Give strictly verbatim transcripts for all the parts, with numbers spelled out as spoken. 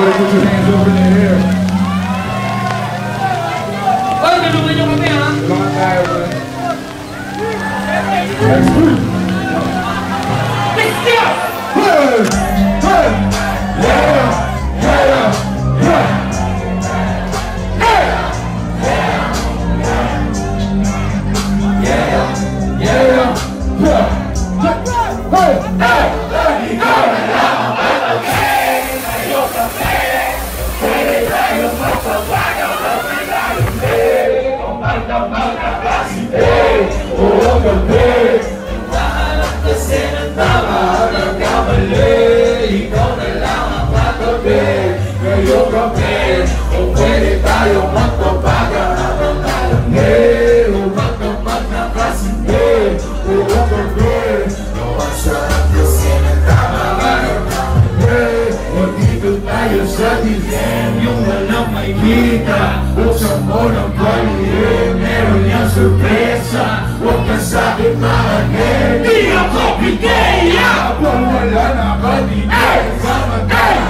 Everybody put your hands over in the air. Oh, nalungan nyo kami ha? Nalungan tayo ba? Let's go! Let's go! Hey! Hey! Yeah! Yeah! Yeah! Hey! Yeah! Yeah! Yeah! Hey! Hey! Ngayong gabi, nahanap kasi ng tama ng kamali. Ikaw na lang ang katabi. Ngayong gabi, kung pwede tayong magpapaga habang malamig, huwag kang magkakasindi. Ngayong gabi, ang sarap kasi ng tama ng kamali. Magdito tayo sa dilim, yung walang may kita. Buksan mo ng palihim, meron niyang sorpresa. Huwag ka sa'kin mahanip, di ako bigaya. Habang wala na ka dito, sama tayo.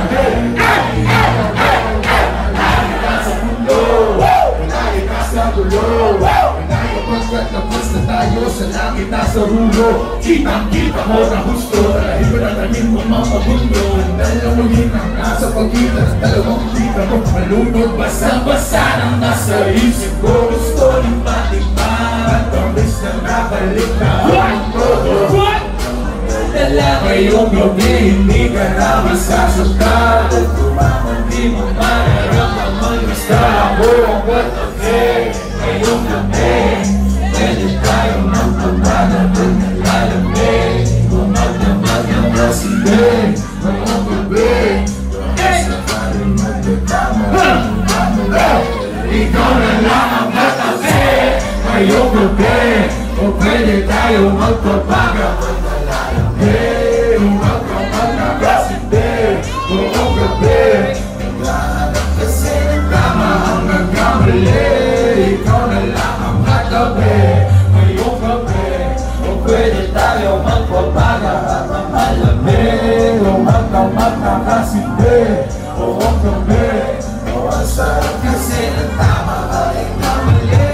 Malaki ka sa mundo, malaki ka sa gulo. Malaki pagkat tapos na tayo sa langit na sa rulo. Kitang-kita mo na gusto, dahil ba natanim mo mga mundo. Dalawin ang nasa pagitan ng dalawang kita mo. Malunod, basa-basa nang nasa isip ko. Gusto rin matikman, tamis na nakalik na ang todo. Dala ngayong gabi, hindi ka na masasaktan. At kumamang di mo mararamdaman, basta ako ang katabi. Ngayong gabi, pwede tayong magpapagod ng lalamig. Gumagdamag ng lasibig. Ngayong gabi, basta tayo magkatama. Ikaw na lang ang katabi. Ngayong gabi, o pwede tayo magpapaga. Hey, huwag kang magkakasindi. Ngayong gabi, naghahanap kasi ng tama ang nagkamali. Ikaw na lang ang katabi. Ngayong gabi, o pwede tayo magpapaga habang malamig. Huwag kang magkakasindi. Ngayong gabi, o ang sarap kasi ng tama ay kamali.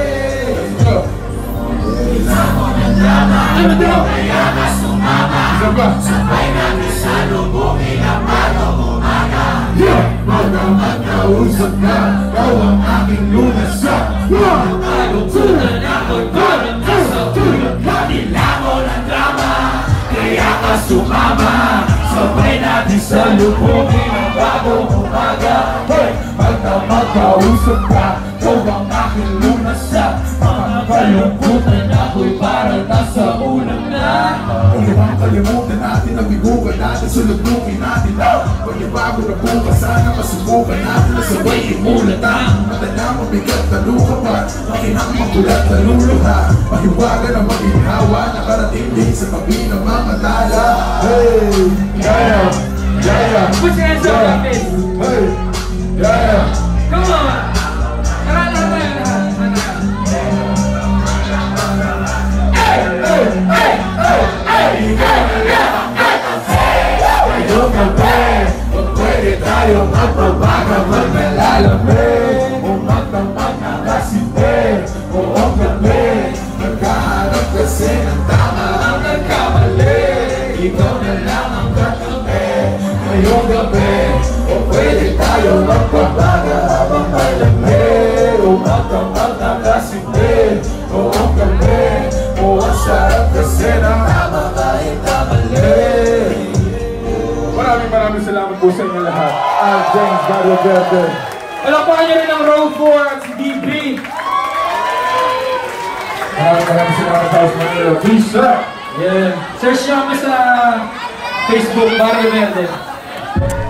Isama ng drama, kaya ka sumama. Sabay natin sa lubungin ang bagong umaga. Magdamag na usap ka, ikaw ang aking lunasak. Nagkalutunan ako'y parang nasa tulog ka. Nilangon ang drama, kaya ka sumama. Sabay natin sa lubungin ang bagong umaga. Magdamag na usap ka, ikaw ang aking lunasak. Kalungkutan ako'y parang nasa ulam na. Huwag naman kalimutan natin ang bigugan natin. Sulubungin natin lang pagbabago na bukas. Sana masubukan natin na sabay imulatan. Mata na mabigat na luka pa, makinang magulat na luluha. Mahiwaga na maginhawa, nakarating din sa tabi ng mga tala. Hey! Yeah! Yeah! Put your hands up like this. Hey! Yeah! Come on! Tara, tara, tara. Ngayong gabi, kung pwede tayo magpabaga, magmalalamig. Umagdamag na kasindi, buong gabi. Naghahanap kasi ng tama ang nagkamali. Ikaw na lang ang katabi. Ngayong gabi, kung pwede tayo magpabaga habang malamig. Umagdamag na kasindi, buong gabi. Ang sarap kasi ng tama kahit kamali. Maraming maraming salamat po sa inyo lahat. I'm James Gabi. Palakpakan niyo rin ang row four at si D B. Maraming maraming salamat sa Manila. Peace up! Yeah. Search niyo kami sa Facebook, Barrio Verde.